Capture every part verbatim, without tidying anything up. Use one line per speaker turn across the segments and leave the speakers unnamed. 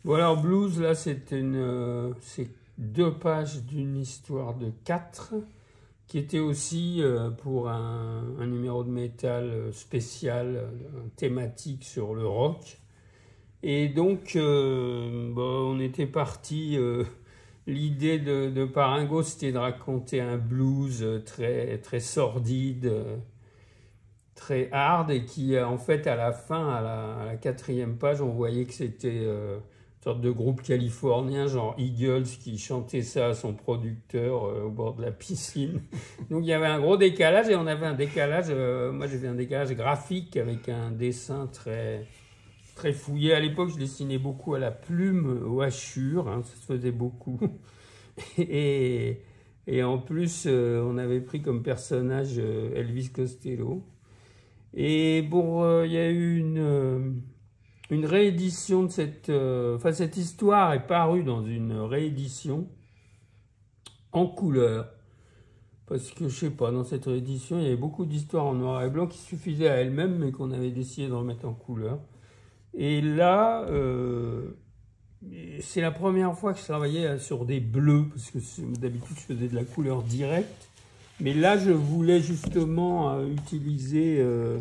Bon alors Blues, là c'est une, euh, c'est deux pages d'une histoire de quatre, qui était aussi euh, pour un, un numéro de métal spécial, euh, thématique sur le rock. Et donc, euh, bon, on était parti, euh, l'idée de, de Paringo, c'était de raconter un blues très, très sordide, euh, très hard, et qui, en fait, à la fin, à la, à la quatrième page, on voyait que c'était euh, une sorte de groupe californien, genre Eagles, qui chantait ça à son producteur euh, au bord de la piscine. Donc il y avait un gros décalage, et on avait un décalage, euh, moi j'avais un décalage graphique avec un dessin très, très fouillé. À l'époque, je dessinais beaucoup à la plume, au hachure, hein, ça se faisait beaucoup. et, et en plus, euh, on avait pris comme personnage euh, Elvis Costello. Et bon, euh, il y a eu une, euh, une réédition de cette... Euh, enfin, cette histoire est parue dans une réédition en couleur. Parce que, je sais pas, dans cette réédition, il y avait beaucoup d'histoires en noir et blanc qui suffisaient à elles-mêmes, mais qu'on avait décidé de remettre en couleur. Et là, euh, c'est la première fois que je travaillais sur des bleus, parce que d'habitude, je faisais de la couleur directe. Mais là, je voulais justement euh, utiliser euh,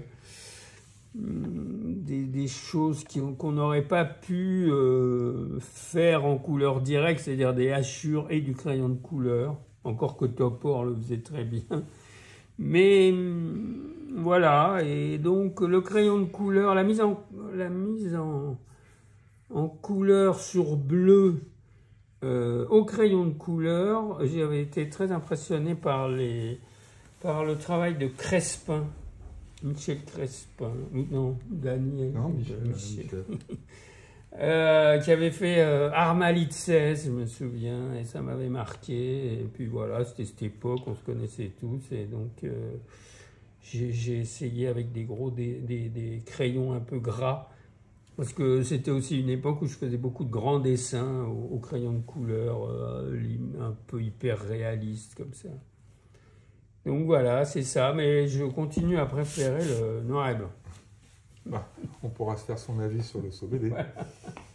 des, des choses qu'on n'aurait pas pu euh, faire en couleur directe, c'est-à-dire des hachures et du crayon de couleur, encore que Topor le faisait très bien. Mais voilà, et donc le crayon de couleur, la mise en, la mise en, en couleur sur bleu, Euh, au crayon de couleur, j'avais été très impressionné par, les, par le travail de Crespin, Michel Crespin, non, Daniel,
non, Michel,
Michel.
Michel.
euh, qui avait fait euh, Armalite seize, je me souviens, et ça m'avait marqué. Et puis voilà, c'était cette époque, on se connaissait tous, et donc euh, j'ai essayé avec des gros, des, des, des crayons un peu gras. Parce que c'était aussi une époque où je faisais beaucoup de grands dessins au, au crayon de couleur, euh, un peu hyper réaliste comme ça. Donc voilà, c'est ça, mais je continue à préférer le noir et blanc.
Bah, on pourra se faire son avis sur le S O B D.
Voilà.